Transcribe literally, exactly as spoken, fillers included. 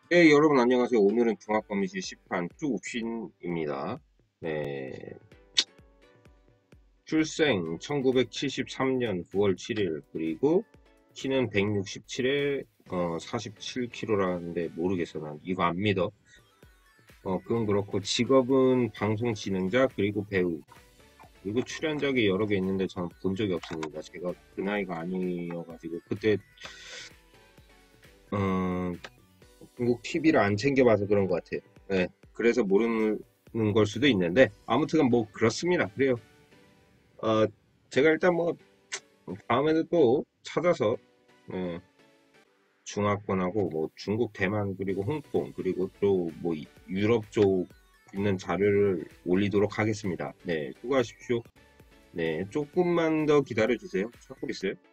네, 여러분 안녕하세요. 오늘은 중학검시 시판 쭈욱신입니다. 네, 출생 천구백칠십삼 년 구월 칠 일, 그리고 키는 백육십칠에 어, 사십칠 킬로그램라는데 모르겠어. 난 이거 안 믿어. 어, 그건 그렇고 직업은 방송 진행자 그리고 배우. 그리고 출연작이 여러 개 있는데 저는 본 적이 없습니다. 제가 그 나이가 아니어가지고 그때 어, 중국 티비를 안 챙겨봐서 그런 것 같아요. 네, 그래서 모르는 걸 수도 있는데 아무튼 뭐 그렇습니다. 그래요. 어, 제가 일단 뭐 다음에도 또 찾아서 어, 중화권하고 뭐 중국, 대만 그리고 홍콩 그리고 또 뭐 유럽 쪽 있는 자료를 올리도록 하겠습니다. 네, 수고하십시오. 네, 조금만 더 기다려 주세요. 찾고 있어요.